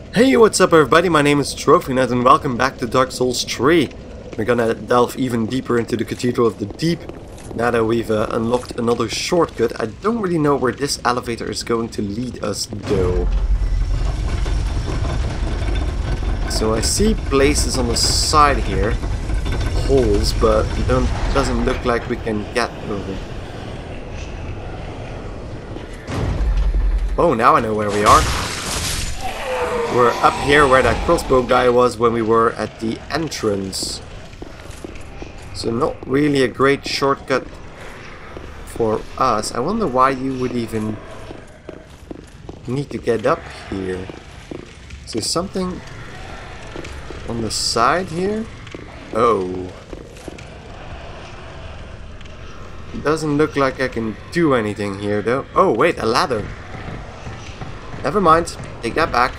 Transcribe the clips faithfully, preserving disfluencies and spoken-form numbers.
Hey, what's up everybody, my name is TrophyNet and welcome back to Dark Souls three. We're gonna delve even deeper into the Cathedral of the Deep, now that we've uh, unlocked another shortcut. I don't really know where this elevator is going to lead us though. So I see places on the side here, holes, but don't, doesn't look like we can get over. Oh, now I know where we are. We're up here where that crossbow guy was when we were at the entrance. So not really a great shortcut for us. I wonder why you would even need to get up here. Is there something on the side here? Oh. It doesn't look like I can do anything here though. Oh wait, a ladder. Never mind, take that back.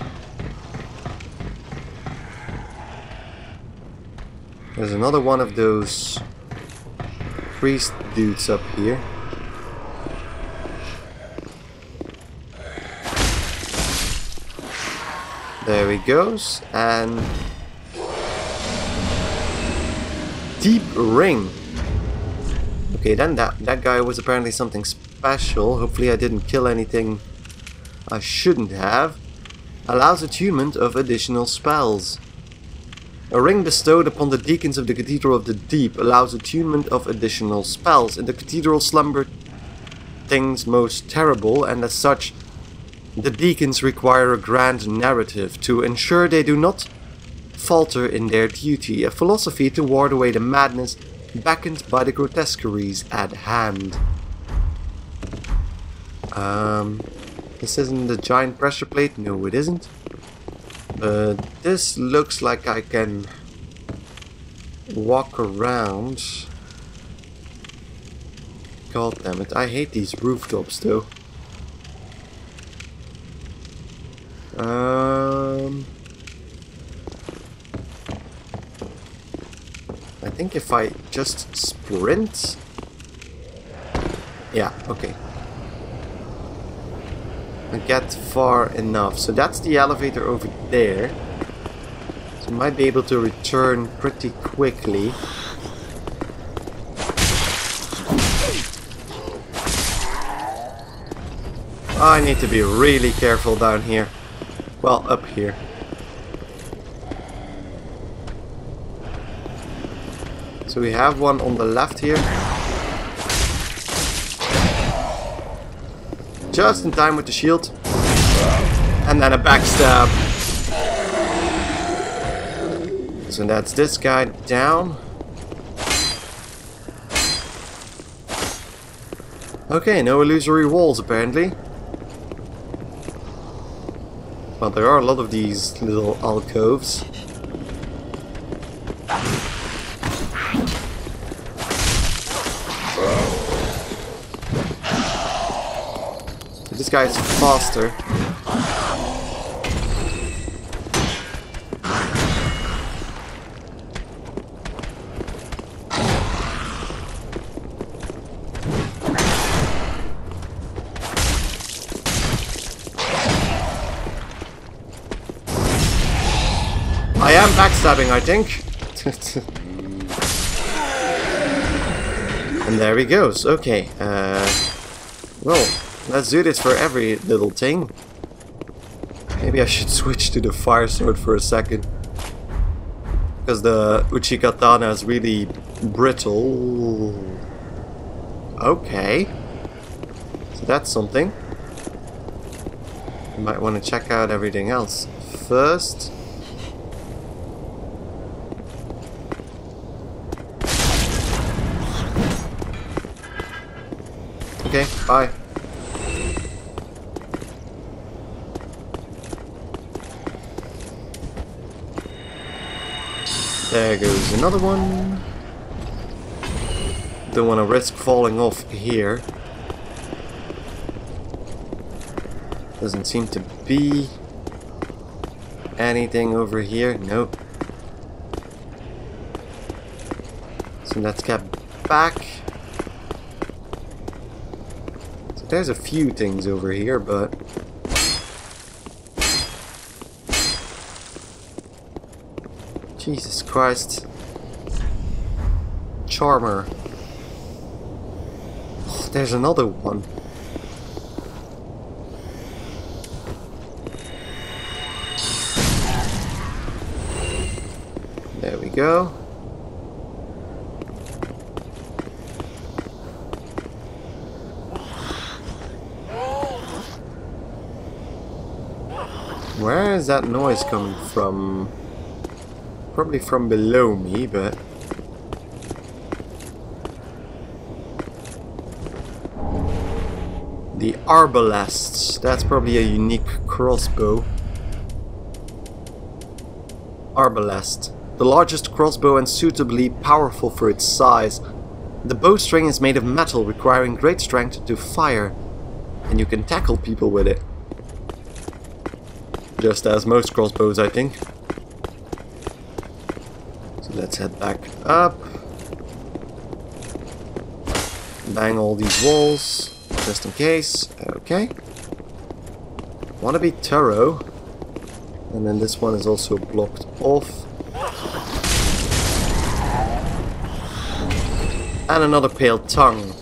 There's another one of those priest dudes up here. There he goes, and deep ring. Okay, then that that guy was apparently something special. Hopefully I didn't kill anything I shouldn't have. Allows attunement of additional spells. A ring bestowed upon the deacons of the Cathedral of the Deep allows attunement of additional spells. In the cathedral slumber things most terrible, and as such, the deacons require a grand narrative to ensure they do not falter in their duty. A philosophy to ward away the madness beckoned by the grotesqueries at hand. Um, this isn't the giant pressure plate. No, it isn't. Uh, this looks like I can walk around. God damn it, I hate these rooftops though. Um, I think if I just sprint. Yeah, okay. I get far enough. So that's the elevator over there. So I might be able to return pretty quickly. I need to be really careful down here. Well, up here. So we have one on the left here. Just in time with the shield. And then a backstab. So that's this guy down. Okay, no illusory walls apparently. Well, there are a lot of these little alcoves. This guy's faster. I am backstabbing, I think. And there he goes. Okay. Uh, well. Let's do this for every little thing. Maybe I should switch to the fire sword for a second. Because the Uchikatana is really brittle. Okay. So that's something. You might want to check out everything else first. Okay, bye. There goes another one. Don't want to risk falling off here. Doesn't seem to be anything over here. Nope. So let's get back. So there's a few things over here, but Jesus Christ. Charmer. Oh, there's another one. There we go. Where is that noise coming from? Probably from below me, but... The arbalests. That's probably a unique crossbow. Arbalest. The largest crossbow and suitably powerful for its size. The bowstring is made of metal, requiring great strength to fire. And you can tackle people with it. Just as most crossbows, I think. So let's head back up. Bang all these walls, just in case. Okay. Wanna be thorough. And then this one is also blocked off. And another pale tongue.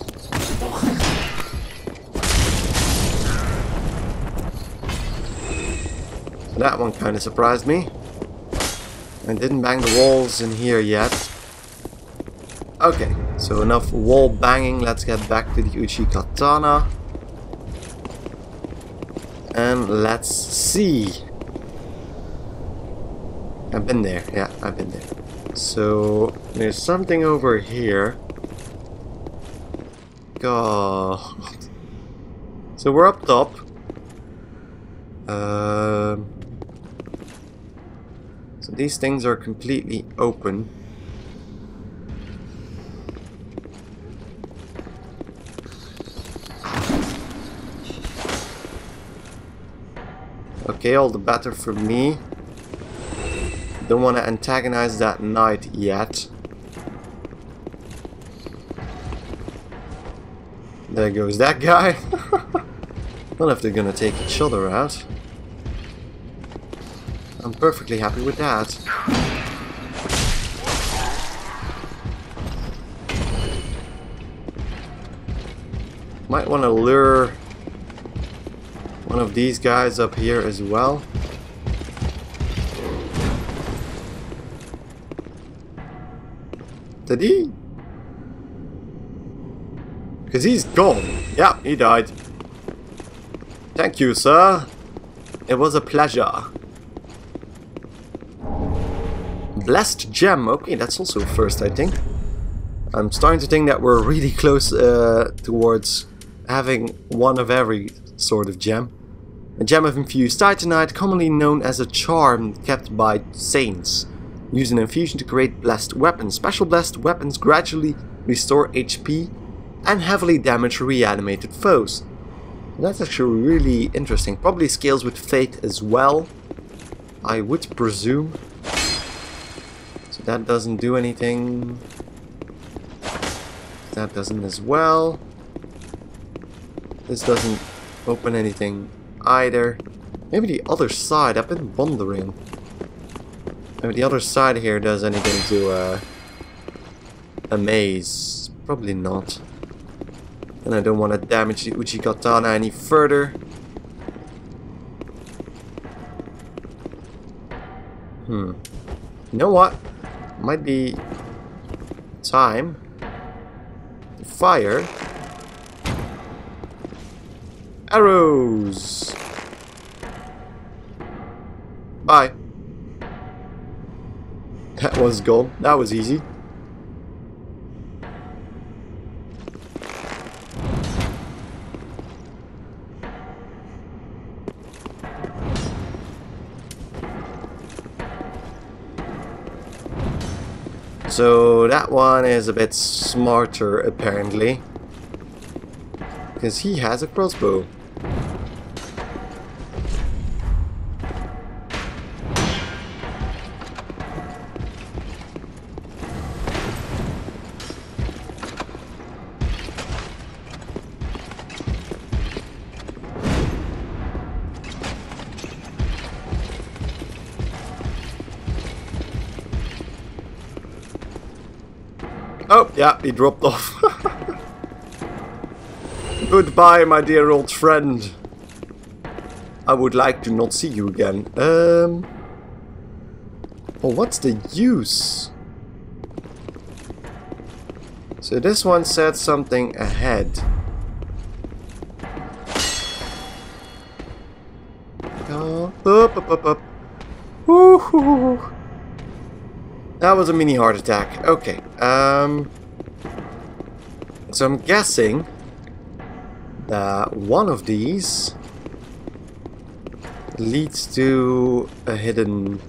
That one kind of surprised me. I didn't bang the walls in here yet. Okay, so enough wall banging. Let's get back to the Uchi Katana. And let's see. I've been there. Yeah, I've been there. So there's something over here. God. So we're up top. Um. So these things are completely open. Okay, all the better for me. Don't want to antagonize that knight yet. There goes that guy. Not if they're gonna take each other out. I'm perfectly happy with that. Might want to lure one of these guys up here as well. Did he? Because he's gone. Yeah, he died. Thank you, sir. It was a pleasure. Blessed gem. Okay, that's also first, I think. I'm starting to think that we're really close uh, towards having one of every sort of gem. A gem of infused titanite, commonly known as a charm kept by saints. Use an infusion to create blessed weapons. Special blessed weapons gradually restore H P and heavily damage reanimated foes. That's actually really interesting. Probably scales with fate as well, I would presume. So that doesn't do anything. That doesn't as well. This doesn't open anything either. Maybe the other side, I've been wondering. Maybe the other side here does anything to uh, a maze. Probably not. And I don't want to damage the Uchi Katana any further. Hmm. You know what? Might be time to fire arrows. Bye. That was gone. That was easy. So that one is a bit smarter apparently, because he has a crossbow. Oh, yeah, he dropped off. Goodbye, my dear old friend. I would like to not see you again. Um. Well, what's the use? So this one said something ahead. Oh, up, up, up, up. Woohoo! That was a mini heart attack. Okay. Um. So I'm guessing that one of these leads to a hidden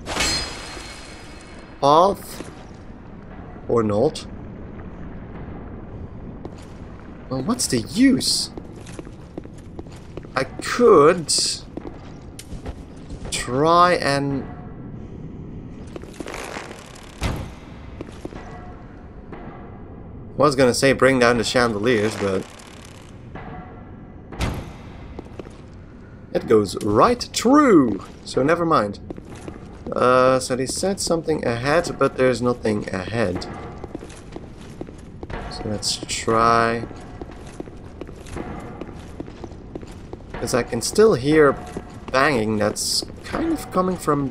path, or not. Well, what's the use? I could try and I was gonna say bring down the chandeliers, but it goes right through, so never mind. Uh, so they said something ahead, but there's nothing ahead. So let's try. Because I can still hear banging that's kind of coming from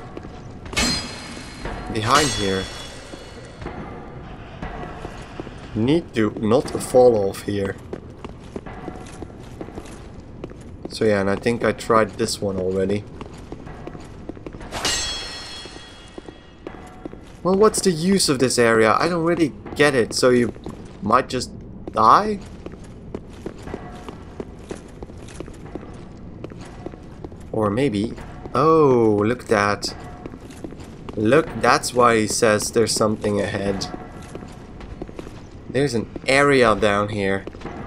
behind here. Need to not fall off here. So yeah, and I think I tried this one already. Well, what's the use of this area? I don't really get it. So you might just die? Or maybe... Oh, look at that. Look, that's why he says there's something ahead. There's an area down here.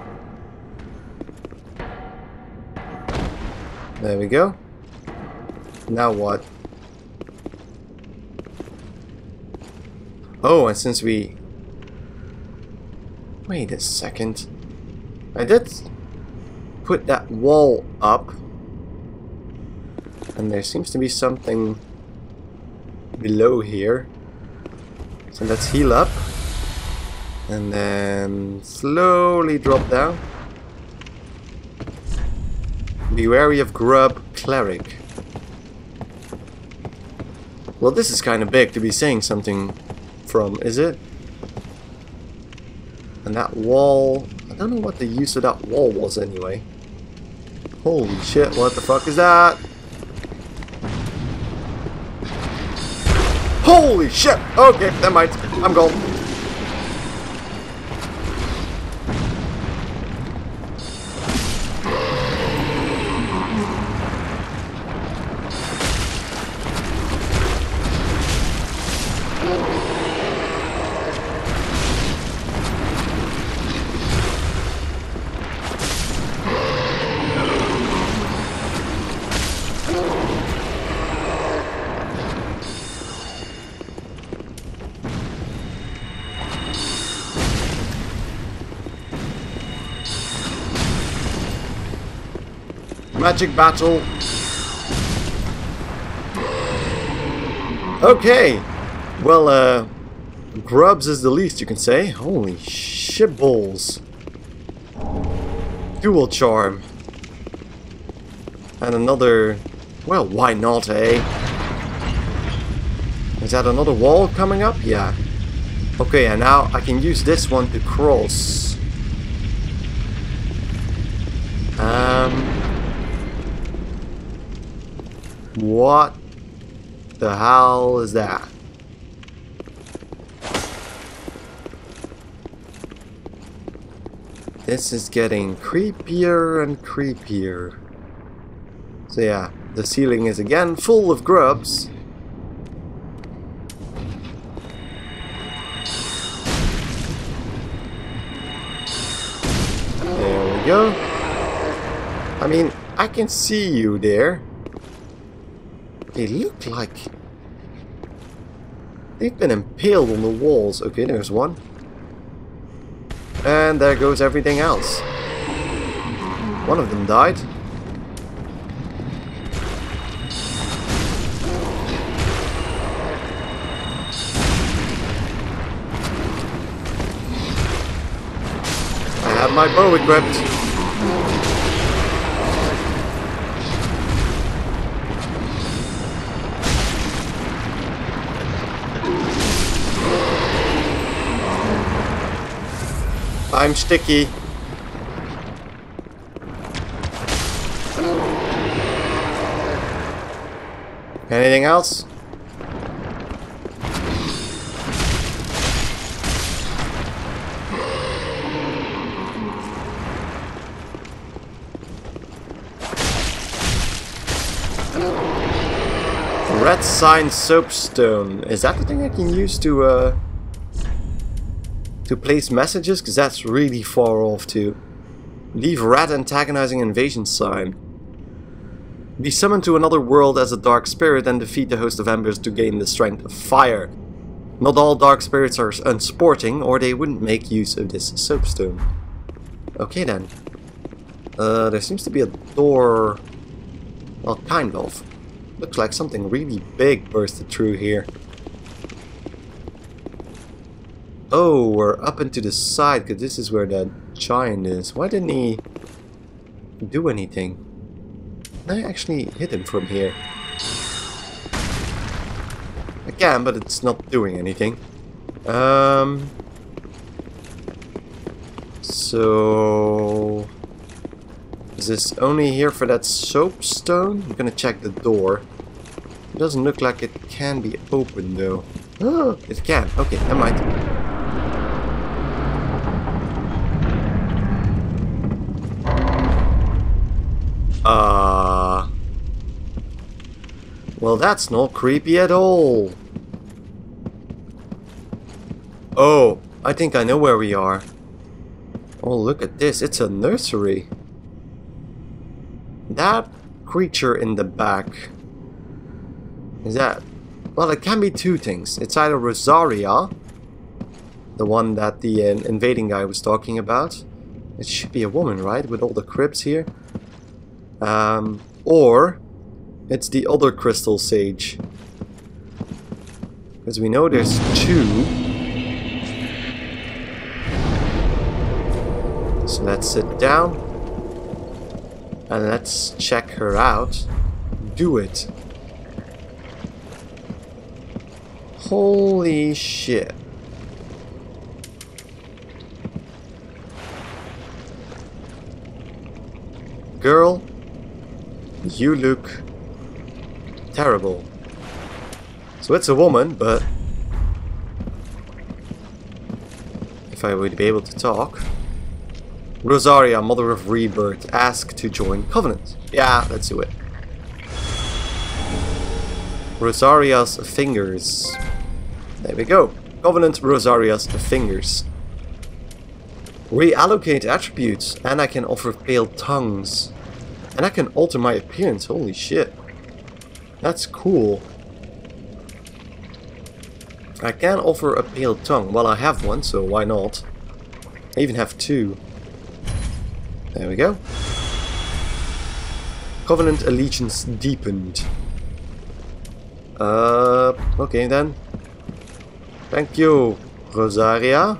There we go. Now what? Oh, and since we... Wait a second. I did put that wall up. And there seems to be something below here. So let's heal up. And then slowly drop down. Be wary of Grub Cleric. Well, this is kind of big to be saying something from, is it? And that wall... I don't know what the use of that wall was anyway. Holy shit, what the fuck is that? Holy shit! Okay, never mind. I'm gone. Magic battle. Okay. Well, uh, grubs is the least you can say. Holy shit balls. Dual charm. And another... Well, why not, eh? Is that another wall coming up? Yeah. Okay, and now I can use this one to cross. Um... What the hell is that? This is getting creepier and creepier. So yeah, the ceiling is again full of grubs. There we go. I mean, I can see you there. They look like they've been impaled on the walls. Okay, there's one. And there goes everything else. One of them died. my bow equipped. I'm sticky. Anything else? Red sign soapstone. Is that the thing I can use to uh to place messages? Because that's really far off too. Leave red antagonizing invasion sign. Be summoned to another world as a dark spirit and defeat the host of embers to gain the strength of fire. Not all dark spirits are unsporting, or they wouldn't make use of this soapstone. Okay then. Uh, there seems to be a door. Well, kind of. Looks like something really big bursted through here. Oh, we're up into the side, because this is where that giant is. Why didn't he do anything? Can I actually hit him from here? I can, but it's not doing anything. Um. So... Is this only here for that soapstone? I'm gonna check the door. It doesn't look like it can be opened though. Oh, it can. Okay, never mind. Uh... Well, that's not creepy at all. Oh, I think I know where we are. Oh, look at this. It's a nursery. That creature in the back. Is that... Well, it can be two things. It's either Rosaria, the one that the uh, invading guy was talking about. It should be a woman, right? With all the crypts here. Um, or it's the other crystal sage. Because we know there's two. So let's sit down. And let's check her out. Do it. Holy shit. Girl, you look terrible. So it's a woman, but if I would be able to talk. Rosaria, Mother of Rebirth, ask to join Covenant. Yeah, let's do it. Rosaria's fingers. There we go. Covenant Rosaria's fingers. Reallocate attributes, and I can offer pale tongues. And I can alter my appearance. Holy shit. That's cool. I can offer a pale tongue. Well, I have one, so why not? I even have two. There we go. Covenant allegiance deepened. Uh, okay then. Thank you, Rosaria.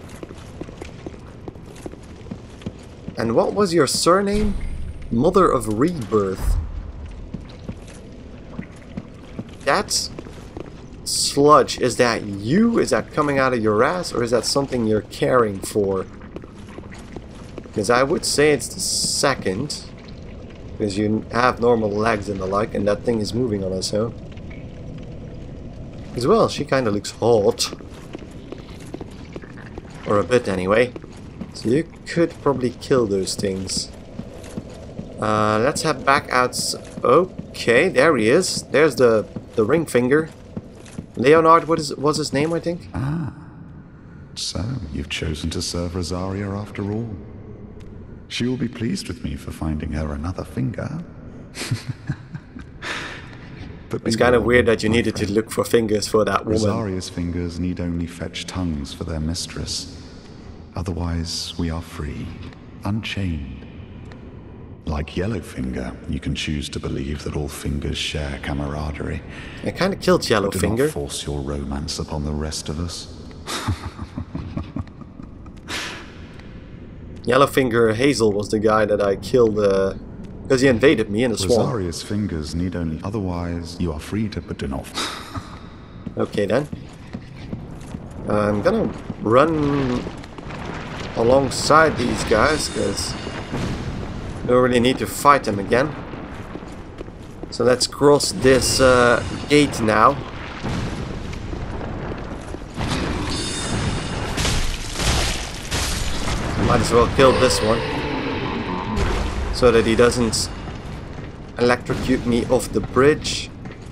And what was your surname? Mother of Rebirth. That's sludge. Is that you? Is that coming out of your ass? Or is that something you're caring for? Because I would say it's the second. Because you have normal legs and the like, and that thing is moving on its own. As well, she kind of looks hot. Or a bit anyway. So you could probably kill those things. Uh, let's head back out. Okay, there he is. There's the, the ring finger. Leonard, what is was his name, I think? Ah. So, you've chosen to serve Rosaria after all. She will be pleased with me for finding her another finger. But it's kind of weird that you needed to look for fingers for that woman. Rosaria's fingers need only fetch tongues for their mistress. Otherwise, we are free, unchained. Like Yellowfinger, you can choose to believe that all fingers share camaraderie. I kind of killed Yellowfinger. Do not force your romance upon the rest of us. Yellowfinger Hazel was the guy that I killed because uh, he invaded me in the swamp. Rosaria's fingers need only... Otherwise, you are free to put it off. Okay then. I'm gonna run alongside these guys because I don't really need to fight them again. So let's cross this uh, gate now. Might as well kill this one so that he doesn't electrocute me off the bridge.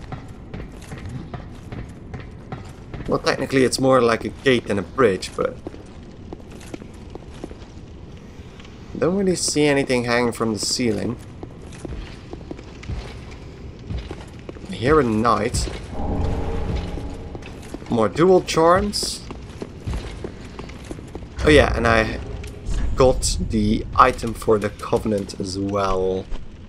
Well, technically it's more like a gate than a bridge, but don't really see anything hanging from the ceiling. I hear a knight. More dual charms. Oh yeah, and I got the item for the Covenant as well.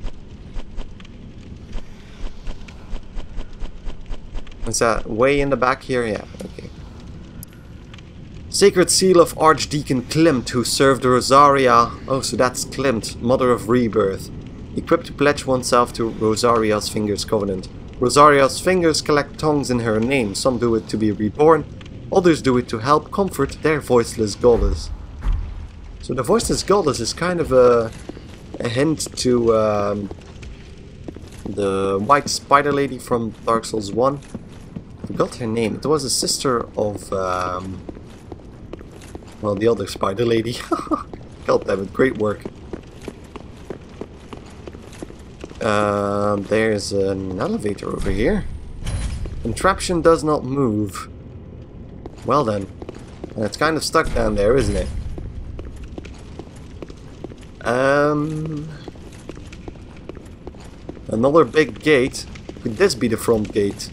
Is that way in the back here? Yeah, okay. Sacred Seal of Archdeacon Klimt, who served Rosaria. Oh, so that's Klimt, Mother of Rebirth. Equipped to pledge oneself to Rosaria's Fingers Covenant. Rosaria's fingers collect tongues in her name. Some do it to be reborn, others do it to help comfort their voiceless goddess. So the voiceless goddess is kind of a, a hint to um, the white spider lady from Dark Souls one. I forgot her name. It was a sister of, um, well, the other spider lady. God damn it, great work. Uh, there's an elevator over here. Contraption does not move. Well then. And it's kind of stuck down there, isn't it? Um, another big gate. Could this be the front gate?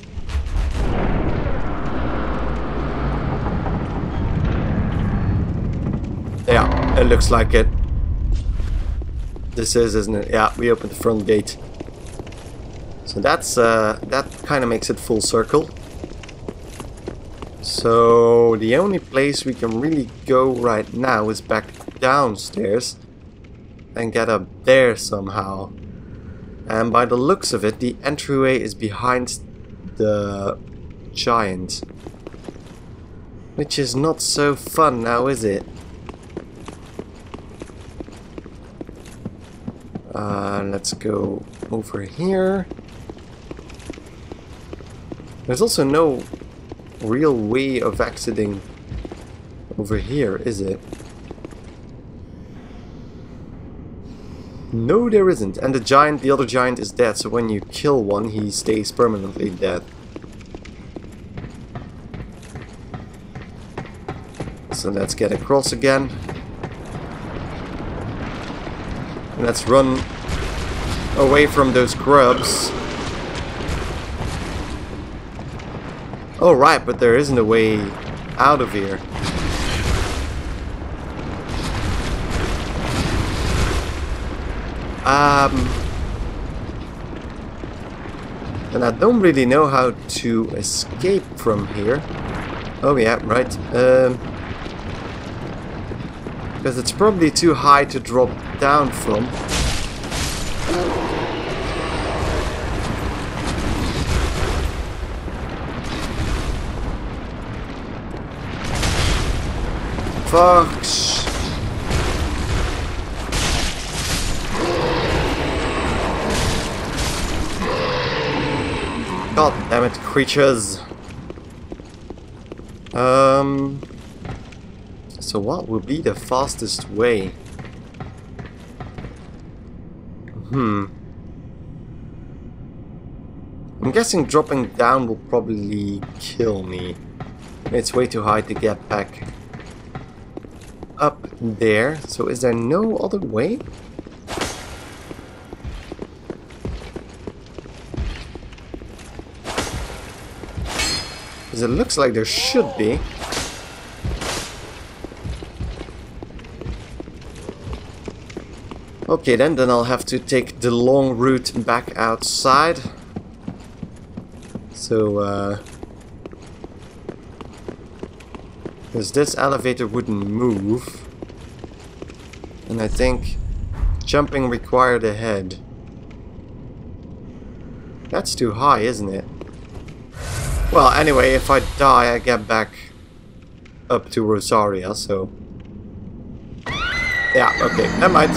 Yeah, it looks like it. This is, isn't it? Yeah, we opened the front gate. So that's uh, that kind of makes it full circle. So the only place we can really go right now is back downstairs and get up there somehow. And by the looks of it, the entryway is behind the giant, which is not so fun now, is it? Uh, let's go over here. There's also no real way of exiting over here, is it? No, there isn't. And the giant, the other giant is dead, so when you kill one, he stays permanently dead. So let's get across again. And let's run away from those grubs. Oh right, but there isn't a way out of here. Um, and I don't really know how to escape from here. Oh yeah, right. Um, because it's probably too high to drop down from. Fox. God damn it, creatures. Um. So what would be the fastest way? Hmm. I'm guessing dropping down will probably kill me. It's way too high to get back up there. So is there no other way? Because it looks like there should be. Okay then, then I'll have to take the long route back outside. So, uh... because this elevator wouldn't move. And I think jumping required a head. That's too high, isn't it? Well, anyway, if I die, I get back up to Rosaria, so... Yeah, okay, never mind.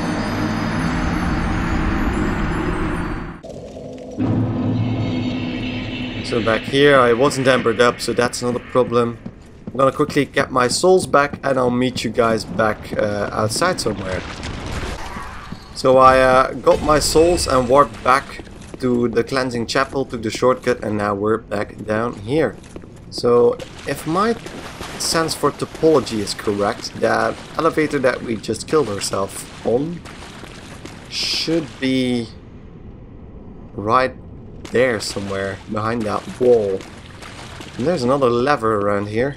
So back here, I wasn't embered up, so that's not a problem. I'm gonna quickly get my souls back, and I'll meet you guys back uh, outside somewhere. So I uh, got my souls and warped back to the cleansing chapel, took the shortcut, and now we're back down here. So if my sense for topology is correct, that elevator that we just killed ourselves on should be right there somewhere behind that wall. And there's another lever around here.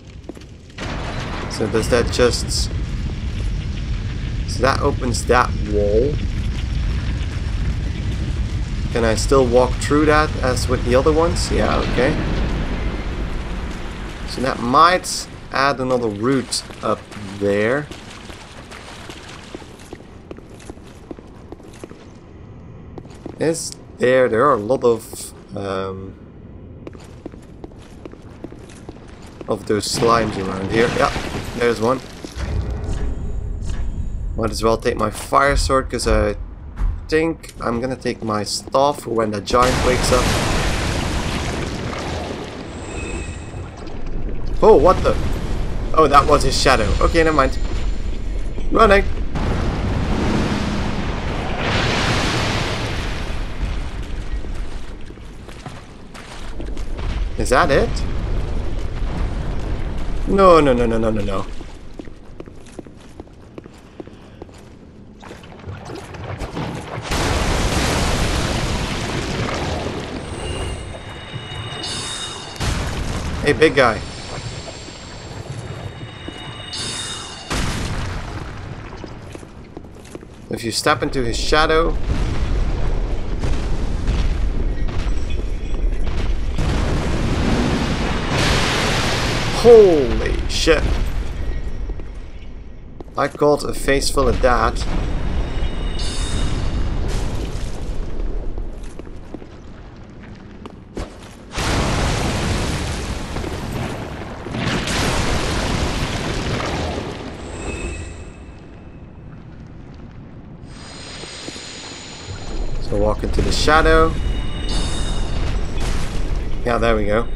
So does that just... So that opens that wall. Can I still walk through that as with the other ones? Yeah, okay. So that might add another route up there. Is there? There are a lot of um, of those slimes around here. Yeah, there's one. Might as well take my fire sword because I think I'm gonna take my staff for when that giant wakes up. Oh, what the? Oh, that was his shadow. Okay, never mind. Running. Is that it? No, no, no, no, no, no, no. Hey, big guy. If you step into his shadow... Holy shit. I caught a face full of that. So walk into the shadow. Yeah, there we go.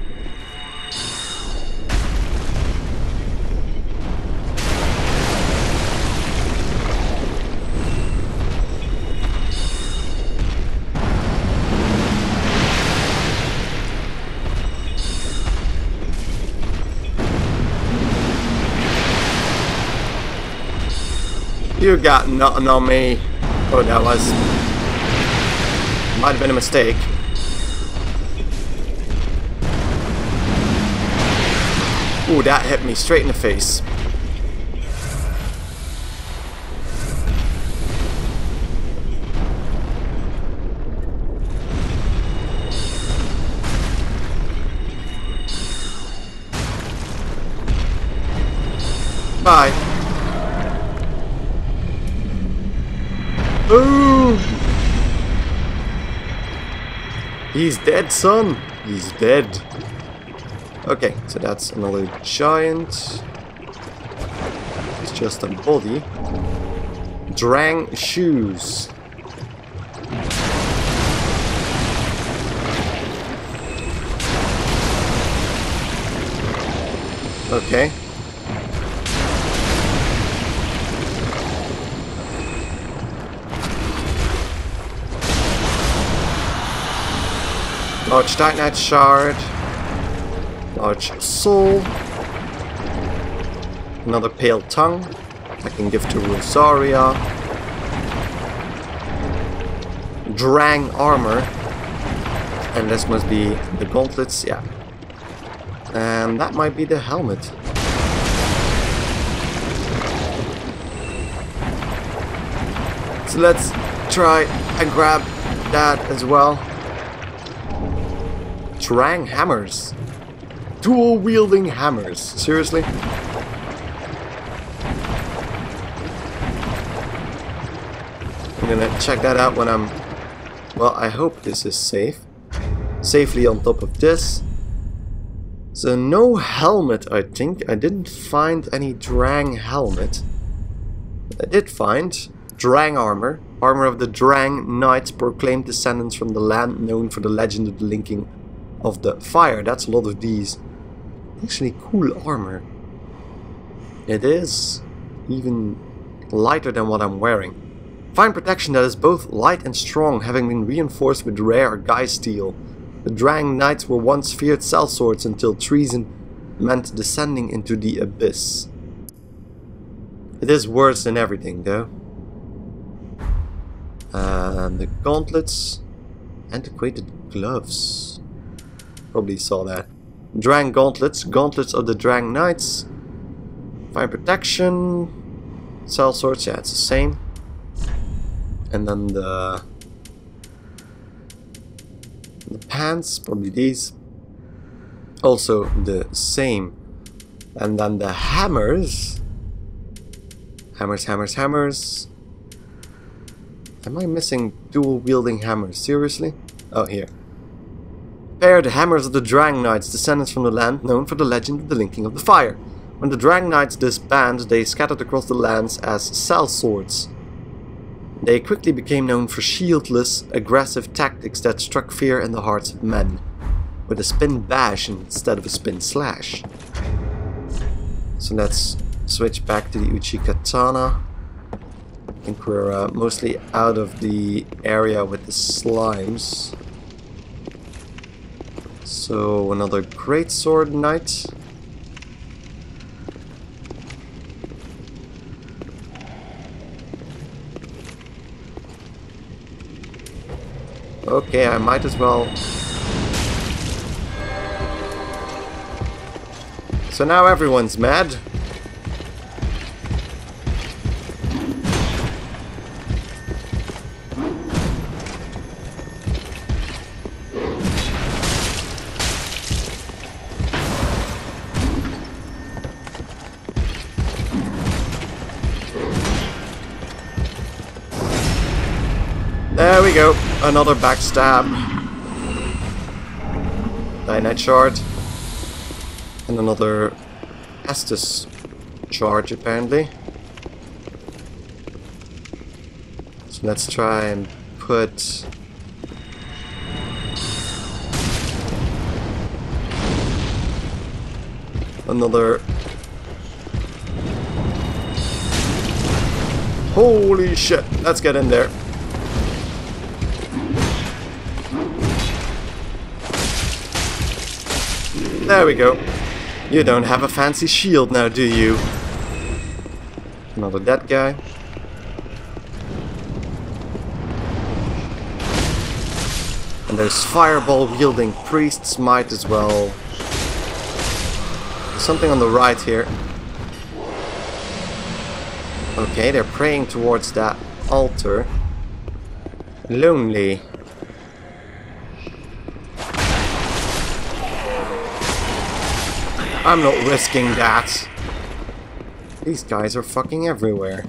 You got nothing on me. Oh, that was... Might have been a mistake. Ooh, that hit me straight in the face. Bye. Ooh! He's dead, son! He's dead. Okay, so that's another giant. It's just a body. Drang shoes. Okay. Large Titanite shard. Large soul. Another pale tongue. I can give to Rosaria. Drang armor. And this must be the gauntlets, yeah. And that might be the helmet. So let's try and grab that as well. Drang hammers. Dual wielding hammers. Seriously? I'm gonna check that out when I'm... Well, I hope this is safe. Safely on top of this. So no helmet, I think. I didn't find any Drang helmet. But I did find Drang armor. Armor of the Drang Knights, proclaimed descendants from the land known for the legend of the linking of the fire. That's a lot of these. Actually cool armor. It is even lighter than what I'm wearing. Fine protection that is both light and strong, having been reinforced with rare Guy steel. The Drang Knights were once feared sellswords until treason meant descending into the abyss. It is worse than everything though. And the gauntlets, antiquated gloves. Probably saw that. Drang gauntlets, gauntlets of the Drang Knights. Fine protection, sellswords, yeah, it's the same. And then the the pants, probably these, also the same. And then the hammers, hammers, hammers, hammers. Am I missing dual wielding hammers? Seriously? Oh, here. Pair the hammers of the Drang Knights, descendants from the land known for the legend of the linking of the fire. When the Drang Knights disbanded, they scattered across the lands as sellswords. They quickly became known for shieldless, aggressive tactics that struck fear in the hearts of men, with a spin bash instead of a spin slash. So let's switch back to the Uchi Katana. I think we're uh, mostly out of the area with the slimes. So another Greatsword Knight. Okay, I might as well. So now everyone's mad. There we go, another backstab. Dynamite shard. And another Estus charge apparently. So let's try and put another. Holy shit, let's get in there. There we go. You don't have a fancy shield now, do you? Another dead guy. And those fireball wielding priests might as well. Something on the right here. Okay, they're praying towards that altar. Lonely. I'm not risking that. These guys are fucking everywhere.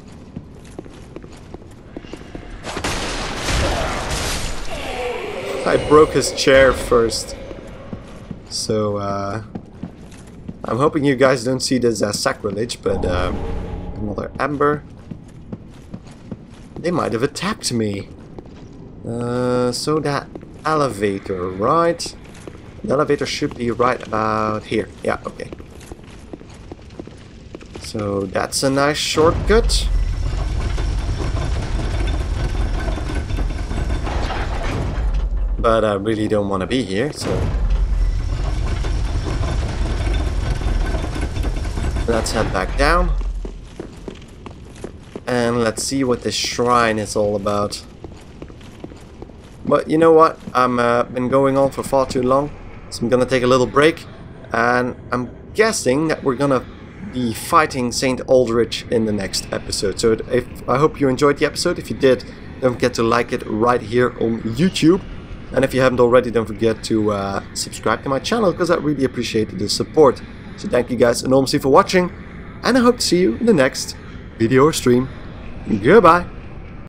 I broke his chair first. So, uh... I'm hoping you guys don't see this as sacrilege, but, um... another ember. They might have attacked me. Uh, so that elevator, right? The elevator should be right about here. Yeah, okay. So that's a nice shortcut. But I really don't want to be here, so... let's head back down. And let's see what this shrine is all about. But you know what? I've uh, been going on for far too long. So I'm gonna take a little break, and I'm guessing that we're gonna be fighting Saint Aldrich in the next episode. So if, I hope you enjoyed the episode. If you did, don't forget to like it right here on YouTube. And if you haven't already, don't forget to uh, subscribe to my channel, because I really appreciate the support. So thank you guys enormously for watching, and I hope to see you in the next video or stream. Goodbye!